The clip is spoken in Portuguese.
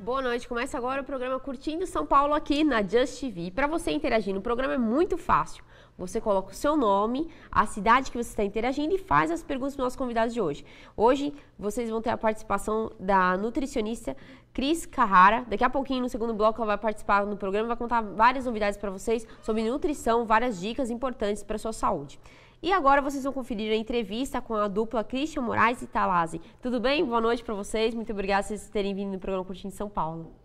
Boa noite, começa agora o programa Curtindo São Paulo aqui na Just TV. Para você interagir no programa é muito fácil. Você coloca o seu nome, a cidade que você está interagindo e faz as perguntas para os nossos convidados de hoje. Hoje vocês vão ter a participação da nutricionista Cris Carrara. Daqui a pouquinho, no segundo bloco, ela vai participar no programa e vai contar várias novidades para vocês sobre nutrição, várias dicas importantes para a sua saúde. E agora vocês vão conferir a entrevista com a dupla Christian Moraes e Thalazzi. Tudo bem? Boa noite para vocês. Muito obrigada por vocês terem vindo no programa Curtindo São Paulo.